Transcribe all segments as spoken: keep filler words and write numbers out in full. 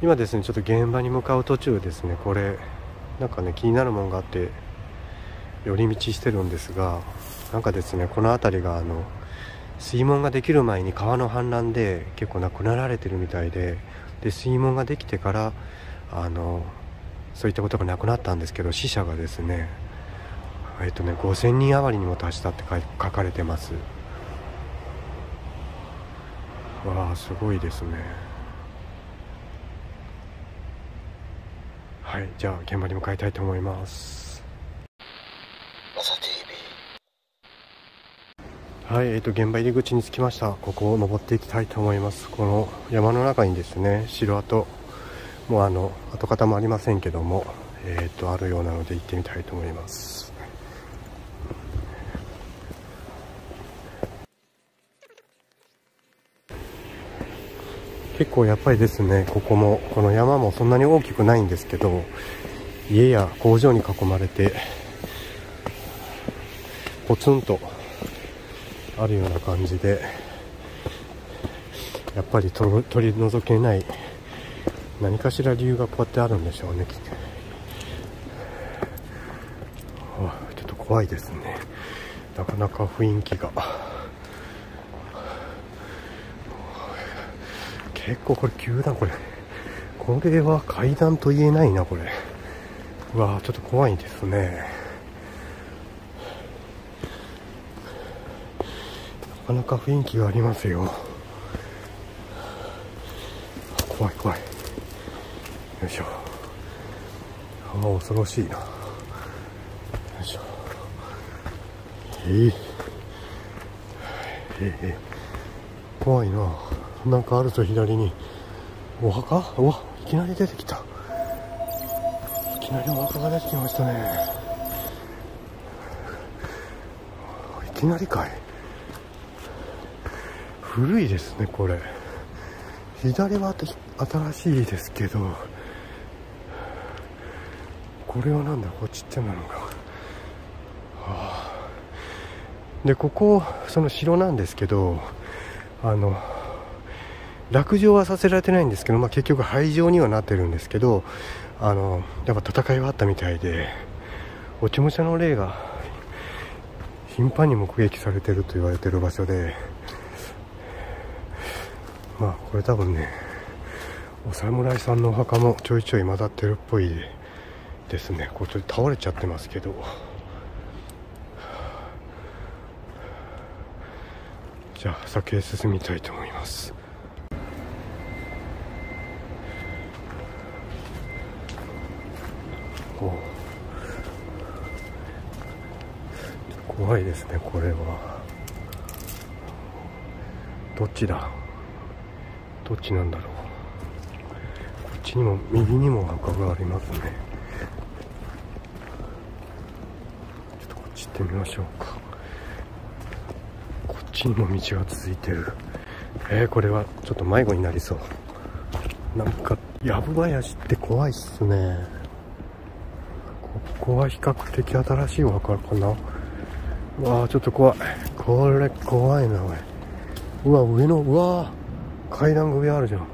今ですねちょっと現場に向かう途中ですね、これなんかね気になるものがあって寄り道してるんですが、なんかですねこの辺りがあの水門ができる前に川の氾濫で結構亡くなられてるみたいで、で水門ができてからあのそういったことがなくなったんですけど、死者がですねえっとねごせんにん余りにも達したって書い書かれてます。わあすごいですね。はい、じゃあ現場に向かいたいと思います。マサ ティーブイ。はい、えっと現場入り口に着きました。ここを登っていきたいと思います。この山の中にですね城跡もうあの跡形もありませんけども、えっとあるようなので行ってみたいと思います。結構やっぱりですね、ここもこの山もそんなに大きくないんですけど、家や工場に囲まれてポツンとあるような感じで、やっぱり取り除けない何かしら理由がこうやってあるんでしょうね。ちょっと怖いですね。なかなか雰囲気が結構これ急だ。これこれは階段と言えないな。これうわーちょっと怖いですね。なかなか雰囲気がありますよ。怖い怖い。よいしょ。ああ恐ろしいな。よいしょ。えー、えー、怖いな。なんかあると左にお墓、うわいきなり出てきた。いきなりお墓が出てきましたね。いきなりかい。古いですねこれ。左は新しいですけど、これはなんだ、こっちってなのか、はあ、でここその城なんですけど、あの落城はさせられてないんですけど、まあ、結局廃城にはなってるんですけど、あのやっぱ戦いはあったみたいで、落ち武者の霊が頻繁に目撃されてると言われてる場所で、まあこれ多分ねお侍さんのお墓もちょいちょい混ざってるっぽいですね。これちょっと倒れちゃってますけど、じゃあ先へ進みたいと思います。お怖いですねこれは。どっちだ、どっちなんだろう。こっちにも右にも墓がありますね。ちょっとこっち行ってみましょうか。こっちにも道が続いてる。えー、これはちょっと迷子になりそう。なんかやぶ林って怖いっすね。ここは比較的新しいお墓かな。うわーちょっと怖い。これ怖いなおい。うわ上の、うわ階段が上あるじゃん。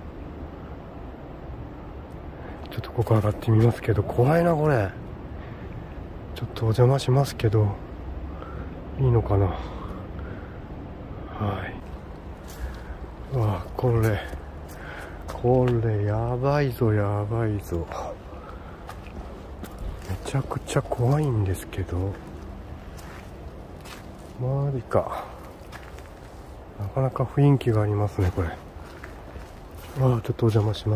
ちょっとここ上がってみますけど、怖いなこれ。ちょっとお邪魔しますけどいいのかな。はい。うわこれこれやばいぞやばいぞ。めちゃくちゃ怖いんですけど、マジか。なかなか雰囲気がありますねこれ。ああちょっとお邪魔します。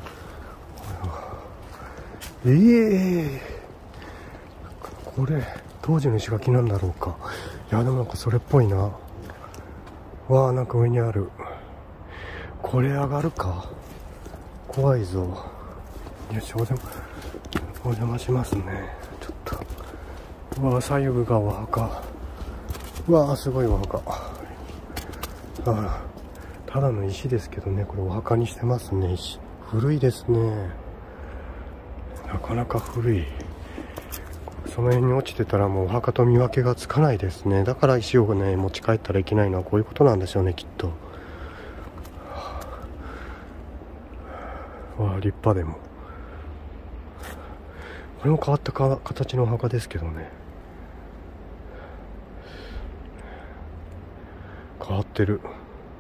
ええー、これ当時の石垣なんだろうか。いやでもなんかそれっぽいな。わあなんか上にある。これ上がるか。怖いぞ。よしお邪魔お邪魔しますね。ちょっとうわ左右がお墓。うわすごいお墓。ああただの石ですけどね、これお墓にしてますね。石古いですね。なかなか古い。その辺に落ちてたらもうお墓と見分けがつかないですね。だから石をね持ち帰ったらいけないのはこういうことなんでしょうねきっと。 立派でも。これも変わったか形のお墓ですけどね。変わってる。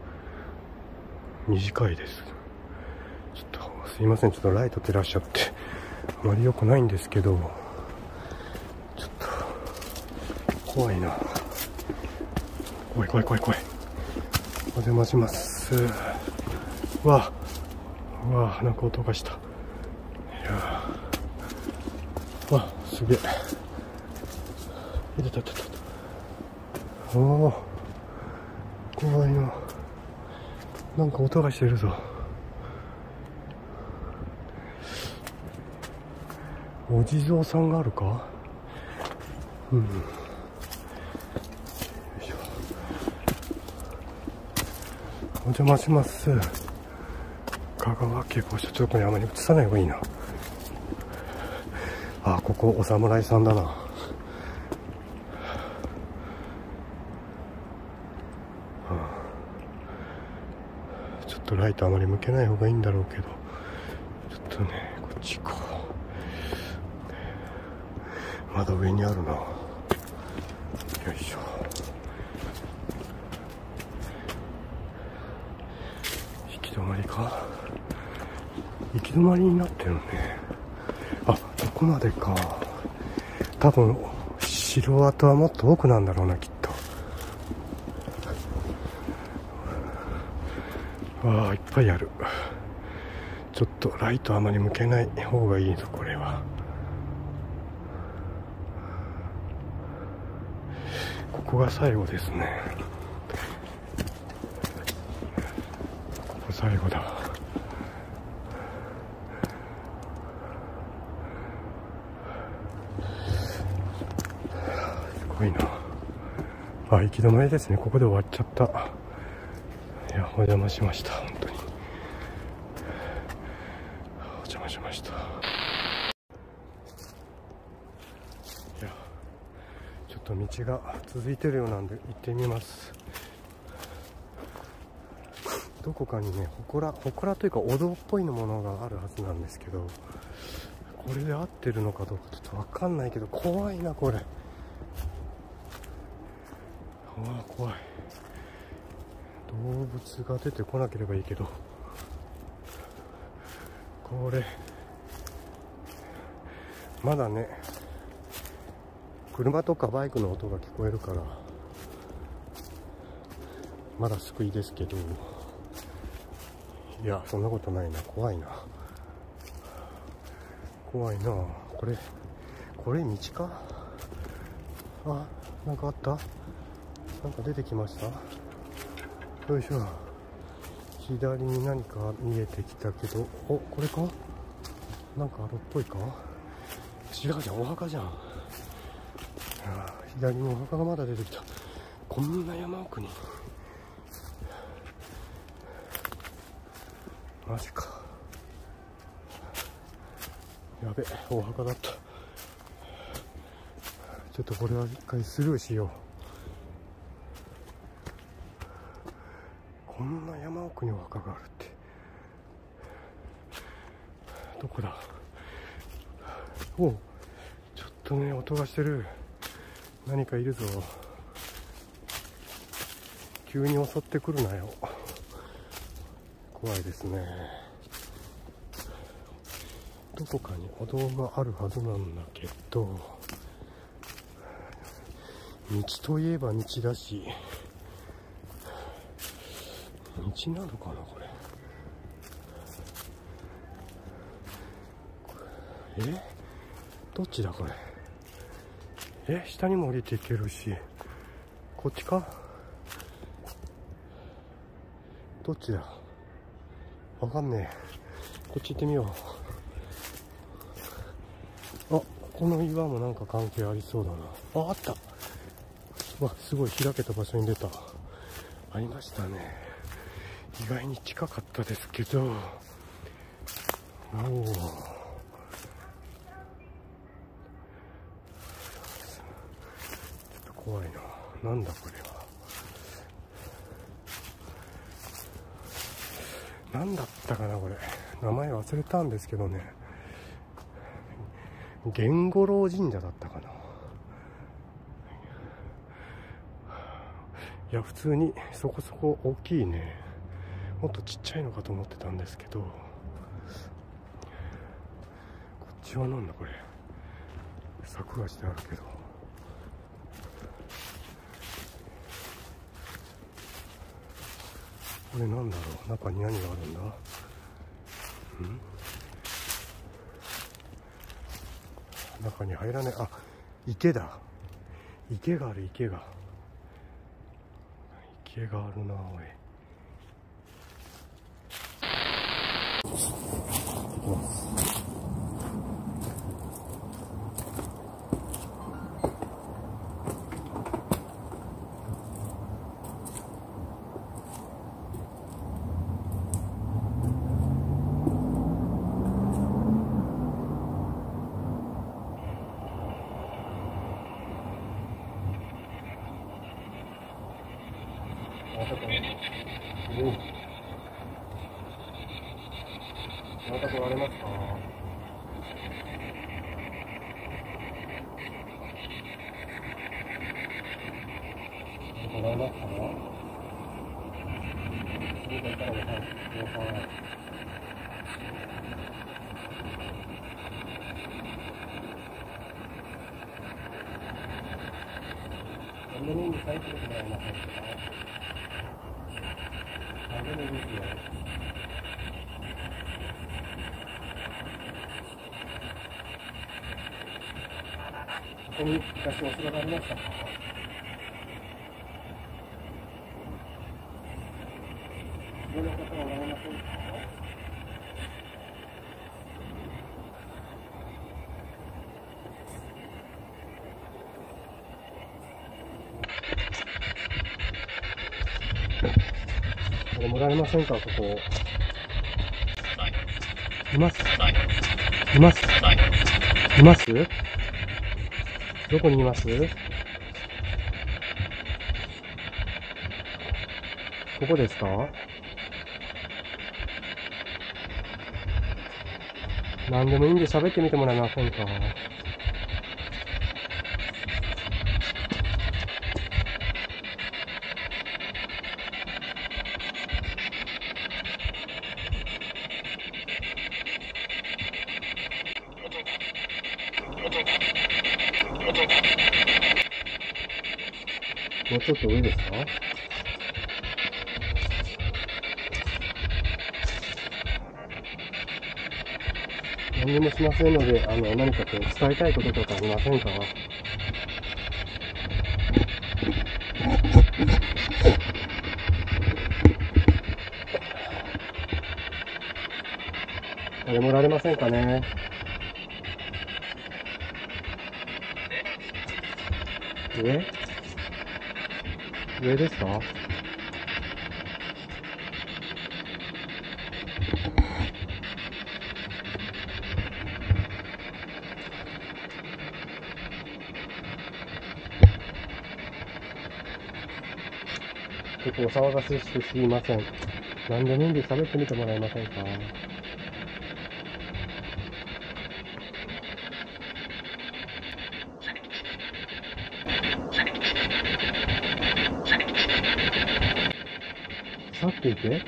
短いです。ちょっとすいません、ちょっとライト照らしちゃってあまり良くないんですけど、ちょっと怖いな。怖い怖い怖い怖い。お邪魔します。わあ、わあ、なんか音がした。いやー、わあ、すげえ。いたたたた。おお、怖いな。なんか音がしてるぞ。お地蔵さんがあるか。うん。よいしょ。お邪魔します。香川家御所、ちょっとこれあまり映さない方がいいな。あ、ここお侍さんだな。ちょっとライトあまり向けない方がいいんだろうけど、ちょっとね、こっち行こう。まだ上にあるな。よいしょ。行き止まりか。行き止まりになってるね。あ、ここまでか。多分城跡はもっと奥なんだろうな、きっと。わあ、いっぱいある。ちょっとライトあまり向けない方がいいぞ、これは。ここが最後ですね。ここ最後だ。すごいな。あ、行き止まりですね。ここで終わっちゃった。いや、お邪魔しました。本当にお邪魔しました。いや、ちょっと道が続いてるようなんで行ってみます。どこかにね、祠祠というかお堂っぽいのものがあるはずなんですけど、これで合ってるのかどうかちょっと分かんないけど、怖いなこれ。ああ、怖い。動物が出てこなければいいけど、これまだね、車とかバイクの音が聞こえるからまだ救いですけど、いや、そんなことないな。怖いな、怖いな。これこれ道か。あ、なんかあった。なんか出てきました。よいしょ。左に何か見えてきたけど、お、これか。なんかあるっぽいか。違うじゃん、お墓じゃん。左にお墓がまだ出てきた。こんな山奥に。マジか。やべ、お墓だった。ちょっとこれは一回スルーしよう。こんな山奥にお墓があるって。どこだ。おう、ちょっとね、音がしてる。何かいるぞ。急に襲ってくるなよ。怖いですね。どこかにお堂があるはずなんだけど、道といえば道だし、道なのかなこれ。え、どっちだこれ。え、下にも降りていけるし、こっちか。どっちだ、わかんねえ。こっち行ってみよう。あ、この岩もなんか関係ありそうだな。あ、あった。わ、すごい開けた場所に出た。ありましたね。意外に近かったですけど、おお、ちょっと怖いな。なんだこれは。なんだったかなこれ。 名前忘れたんですけどね、源五郎神社だったかな。いや普通にそこそこ大きいね。もっとちっちゃいのかと思ってたんですけど、こっちはなんだこれ、柵がしてあるけど、これなんだろう、中に何があるんだ。ん中に入らない。あ、池だ。池がある、池が池があるな。おい、行きます。また来られますか？来られますか？それでいたらご飯、ご飯。何でもいいんで書いてもらえませんか？何でもいいですよ。ここに昔お城がありましたか？いろんな方はおられませんか？これもらえませんか？ここいます？います？います？どこにいます？ここですか？何でもいいんで喋ってみてもらえませんか？もうちょっと上ですか？何にもしませんので、あの、何かこう伝えたいこととかありませんか？誰もおられませんかね？上？上ですか？ちょっとお騒がせしてすいません。何でもいいんで喋ってみてもらえませんか？去っていけ？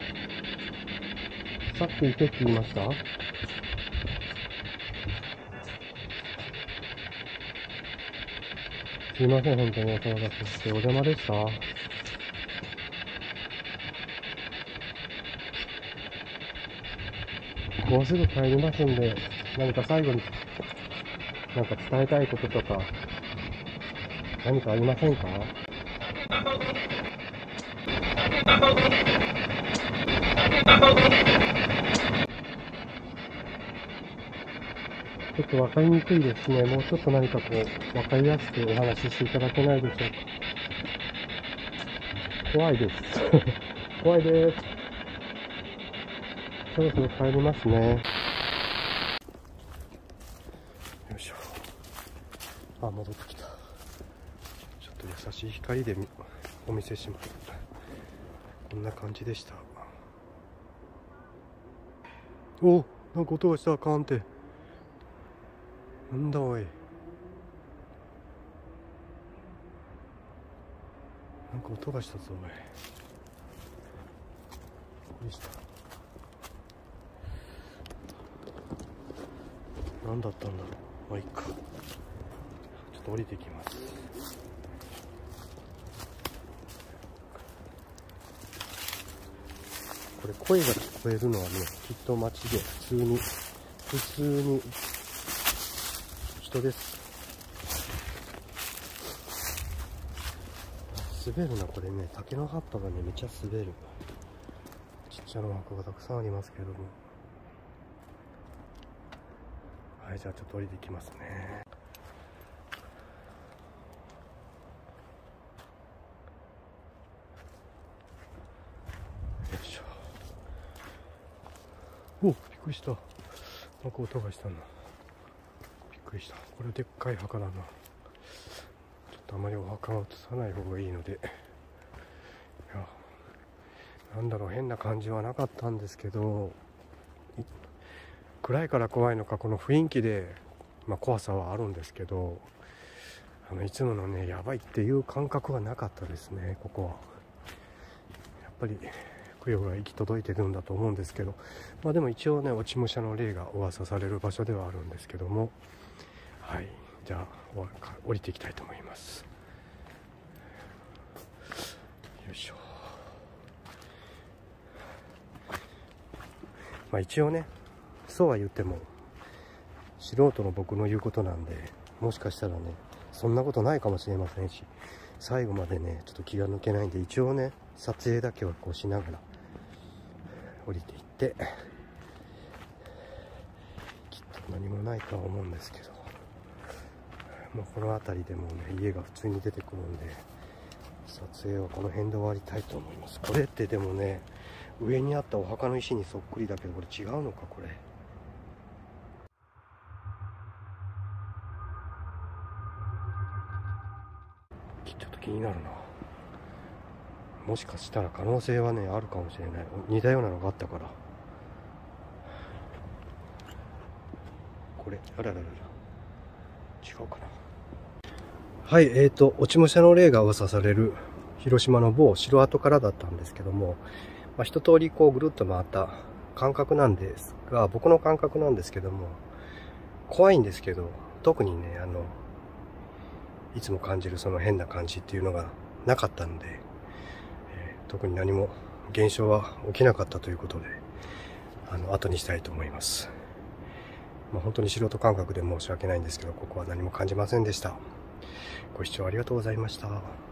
去っていけって言いました？すいません、本当にお騒がせして。お邪魔でした。もうすぐ帰りますんで、何か最後に、なんか伝えたいこととか、何かありませんか？ちょっとわかりにくいですね。もうちょっと何かこう、わかりやすくお話ししていただけないでしょうか。怖いです。怖いです。そろそろ帰りますね。よいしょ。あ、戻ってきた。ちょっと優しい光でお見せします。こんな感じでした。 お、なんか音がしたらあかんって。なんだおい。なんか音がしたぞおい。びっくりした。何だったんだろう。まあいいか。ちょっと降りてきます。これ声が聞こえるのはね、きっと街で普通に普通に人です。滑るなこれね。竹の葉っぱがねめっちゃ滑る。ちっちゃなお墓がたくさんありますけども。はい、じゃあちょっと降りていきますね。よいしょ。お、びっくりした。なんか音がしたな。びっくりした。これでっかい墓だな。ちょっとあまりお墓は映さない方がいいので。いや、なんだろう、変な感じはなかったんですけど、暗いから怖いのか、この雰囲気で、まあ、怖さはあるんですけど、あのいつものね、やばいっていう感覚はなかったですね、ここは。やっぱり供養が行き届いてるんだと思うんですけど、まあでも一応ね、落ち武者の霊が噂される場所ではあるんですけども、はい、じゃあ降りていきたいと思います。よいしょ。まあ一応ね、そうは言っても素人の僕の言うことなんで、もしかしたらねそんなことないかもしれませんし、最後までねちょっと気が抜けないんで、一応ね撮影だけはこうしながら降りていって、きっと何もないとは思うんですけど、もうこの辺りでもね家が普通に出てくるんで、撮影はこの辺で終わりたいと思います。これってでもね、上にあったお墓の石にそっくりだけど、これ違うのかこれ。ちょっと気になるな。もしかしたら可能性はねあるかもしれない。似たようなのがあったから。これあらららら、違うかな。はい、えーと落ち武者の霊が噂される広島の某城跡からだったんですけども、まあ、一通りこうぐるっと回った感覚なんですが、僕の感覚なんですけども、怖いんですけど、特にねあのいつも感じるその変な感じっていうのがなかったので、えー、特に何も現象は起きなかったということで、あの後にしたいと思います。まあ、本当に素人感覚で申し訳ないんですけど、ここは何も感じませんでした。ご視聴ありがとうございました。